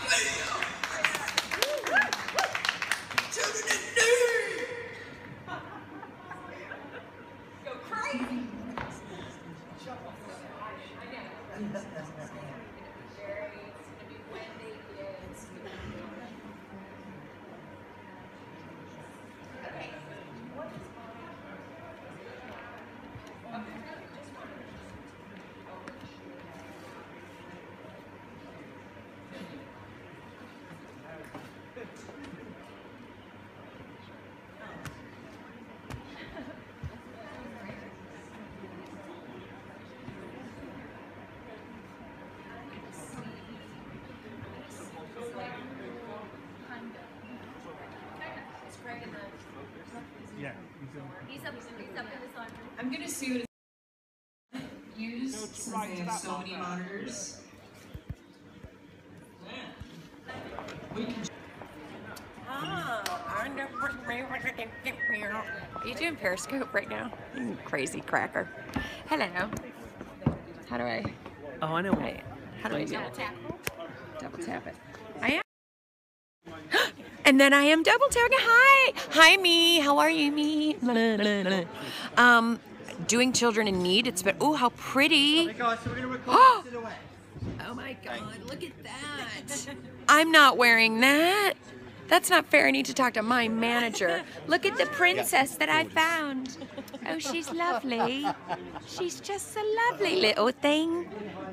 Children in need. Go crazy. Yeah, he's up in this line. I'm gonna see what use since they have so many monitors. We can. Are you doing Periscope right now? You crazy cracker. Hello. How do I? Oh, I know. Wait, how do I do it? Double tap it. I am. And then I am double tapping. Hi. Hi, me. How are you, me? Doing Children in Need. It's been, oh, how pretty. Oh my God, look at that. I'm not wearing that. That's not fair. I need to talk to my manager. Look at the princess that I found. Oh, she's lovely. She's just a lovely little thing.